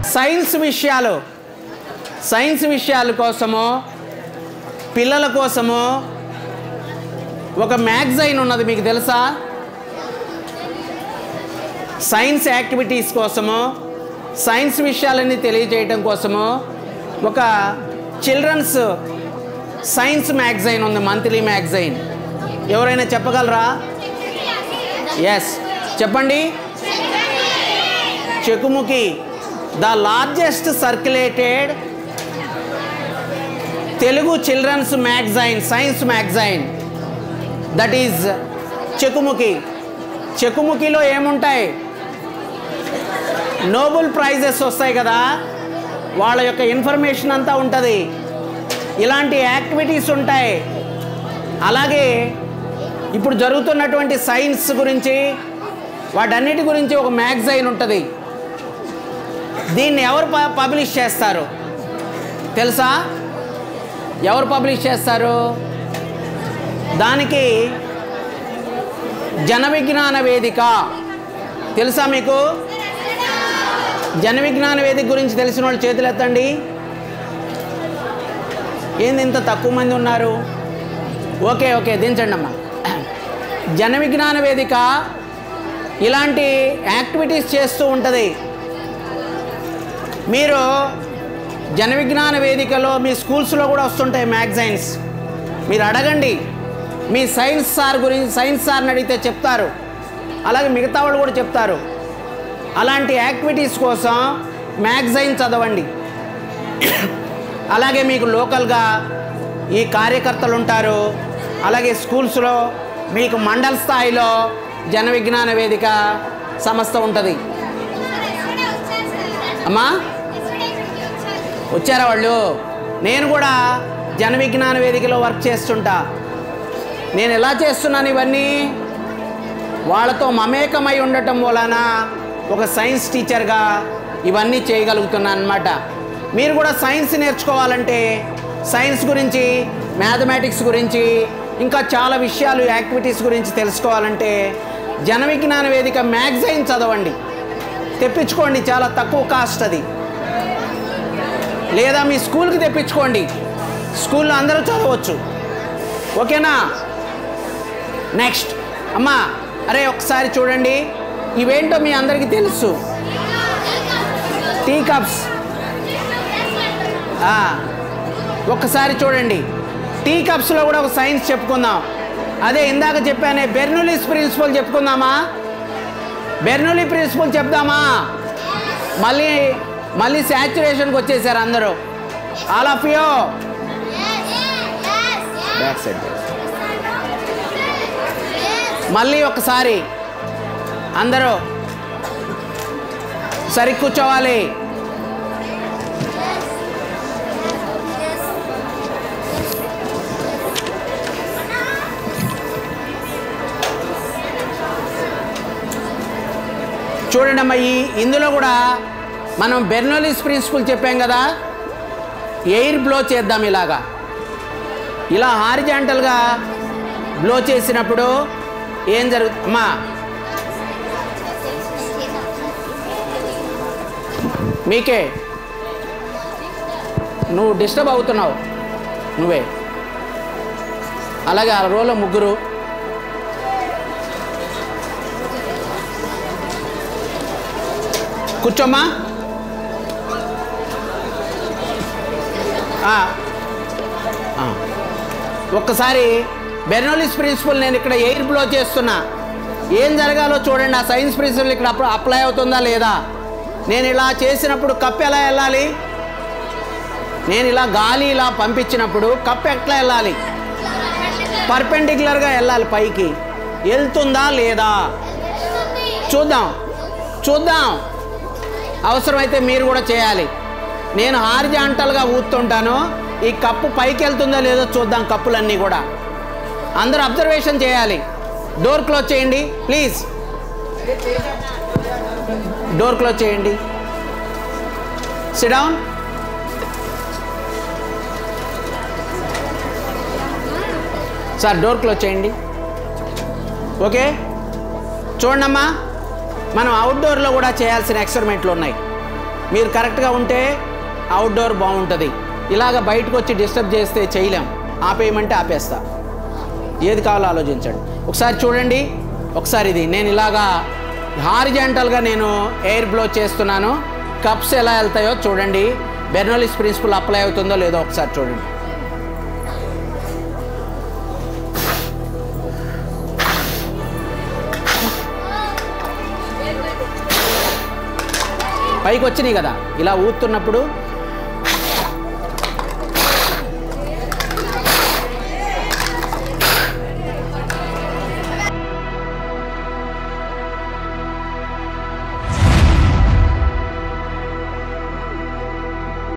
Science విషయాల కోసము పిల్లల కోసము ఒక మ్యాగజైన్ ఉన్నది, మీకు తెలుసా? సైన్స్ యాక్టివిటీస్ కోసము, సైన్స్ విషయాలన్నీ తెలియజేయడం కోసము ఒక చిల్డ్రన్స్ సైన్స్ మ్యాగజైన్ ఉంది, మంత్లీ మ్యాగజైన్. ఎవరైనా చెప్పగలరా? ఎస్, చెప్పండి. Chekumuki, the largest circulated Telugu children's magazine, science magazine, that is Chekumuki. చెకుముకిలో ఏముంటాయి? నోబెల్ ప్రైజెస్ వస్తాయి కదా, వాళ్ళ యొక్క ఇన్ఫర్మేషన్ అంతా ఉంటుంది. ఇలాంటి యాక్టివిటీస్ ఉంటాయి. అలాగే ఇప్పుడు జరుగుతున్నటువంటి సైన్స్ గురించి, వాటన్నిటి గురించి ఒక మ్యాగజైన్ ఉంటుంది. దీన్ని ఎవరు పబ్లిష్ చేస్తారు తెలుసా? ఎవరు పబ్లిష్ చేస్తారు? దానికి జన విజ్ఞాన వేదిక. తెలుసా మీకు? జన విజ్ఞాన వేదిక గురించి తెలిసిన వాళ్ళు చేతులు ఎత్తండి. ఏంది ఇంత తక్కువ మంది ఉన్నారు? ఓకే ఓకే, దించండి అమ్మా. జన విజ్ఞాన వేదిక ఇలాంటి యాక్టివిటీస్ చేస్తూ ఉంటుంది. మీరు జన విజ్ఞాన వేదికలో మీ స్కూల్స్లో కూడా వస్తుంటాయి మ్యాగజైన్స్. మీరు అడగండి, మీ సైన్స్ సార్ని అడిగితే చెప్తారు. అలాగే మిగతా వాళ్ళు కూడా చెప్తారు. అలాంటి యాక్టివిటీస్ కోసం మ్యాగజైన్ చదవండి. అలాగే మీకు లోకల్గా ఈ కార్యకర్తలు ఉంటారు. అలాగే స్కూల్స్లో మీకు మండల స్థాయిలో జన విజ్ఞాన వేదిక సంస్థ ఉంటుంది. అమ్మా వచ్చారా వాళ్ళు? నేను కూడా జన విజ్ఞాన వేదికలో వర్క్ చేస్తుంటా. నేను ఎలా చేస్తున్నాను ఇవన్నీ? వాళ్ళతో మమేకమై ఉండటం వలన ఒక సైన్స్ టీచర్గా ఇవన్నీ చేయగలుగుతున్నాను అన్నమాట. మీరు కూడా సైన్స్ నేర్చుకోవాలంటే, సైన్స్ గురించి, మ్యాథమెటిక్స్ గురించి, ఇంకా చాలా విషయాలు, యాక్టివిటీస్ గురించి తెలుసుకోవాలంటే జన విజ్ఞాన వేదిక మ్యాగజైన్ చదవండి, తెప్పించుకోండి. చాలా తక్కువ కాస్ట్ అది. లేదా మీ స్కూల్కి తెప్పించుకోండి, స్కూల్లో అందరూ చదవచ్చు. ఓకేనా? నెక్స్ట్ అమ్మా, అరే ఒకసారి చూడండి, ఇవేంటో మీ అందరికీ తెలుసు. Tea cups. ఒక్కసారి చూడండి, టీ కప్స్లో కూడా ఒక సైన్స్ చెప్పుకుందాం. అదే ఇందాక చెప్పానే బెర్నౌలీస్ ప్రిన్సిపల్ చెప్పుకుందామా? బెర్నౌలీ ప్రిన్సిపల్ చెప్దామా? మళ్ళీ శాచ్యురేషన్కి వచ్చేసారు అందరూ. All of you back side. మళ్ళీ ఒకసారి అందరూ సరి కూర్చోవాలి. చూడండి అమ్మా, ఇందులో కూడా మనం బెర్నౌలీస్ ప్రిన్సిపల్ చెప్పాం కదా. ఎయిర్ బ్లో చేద్దాం. ఇలా హారిజాంటల్గా బ్లో చేసినప్పుడు ఏం జరుగుతుంది అమ్మా? మీకే, నువ్వు డిస్టర్బ్ అవుతున్నావు నువ్వే. అలాగే ఆ రోలో ముగ్గురు. కూర్చోమ్మా. ఒక్కసారి బెర్నౌలీస్ ప్రిన్సిపల్ నేను ఇక్కడ ఎయిర్ బ్లో చేస్తున్నా. ఏం జరగాలో చూడండి. ఆ సైన్స్ ప్రిన్సిపల్ ఇక్కడ అప్లై అవుతుందా లేదా? నేను ఇలా చేసినప్పుడు కప్ ఎలా వెళ్ళాలి? నేను ఇలా గాలి ఇలా పంపించినప్పుడు కప్ ఎట్లా వెళ్ళాలి? పర్పెండిక్యులర్గా వెళ్ళాలి పైకి. వెళ్తుందా లేదా చూద్దాం. అవసరమైతే మీరు కూడా చేయాలి. నేను హారిజాంటల్గా ఊతుంటాను. ఈ కప్పు పైకి వెళ్తుందో లేదో చూద్దాం. కప్పులన్నీ కూడా అందరూ అబ్జర్వేషన్ చేయాలి. డోర్ క్లోజ్ చేయండి ప్లీజ్. డోర్ క్లోజ్ చేయండి. Sit down. Sir door close చేయండి. ఓకే, చూడండమ్మా, మనం అవుట్డోర్లో కూడా చేయాల్సిన ఎక్స్పెరిమెంట్లు ఉన్నాయి. మీరు కరెక్ట్గా ఉంటే అవుట్డోర్ బాగుంటుంది. ఇలాగ బయటకు వచ్చి డిస్టర్బ్ చేస్తే చేయలేం. ఆపేయమంటే ఆపేస్తా. ఏది కావాలో ఆలోచించండి. ఒకసారి చూడండి. ఒకసారి ఇది నేను ఇలాగా హారిజాంటల్గా నేను ఎయిర్ బ్లో చేస్తున్నాను. కప్స్ ఎలా వెళ్తాయో చూడండి. బెర్నౌల్లీస్ ప్రిన్సిపల్ అప్లై అవుతుందో లేదో ఒకసారి చూడండి. పైకి వచ్చినాయి కదా, ఇలా ఊతున్నప్పుడు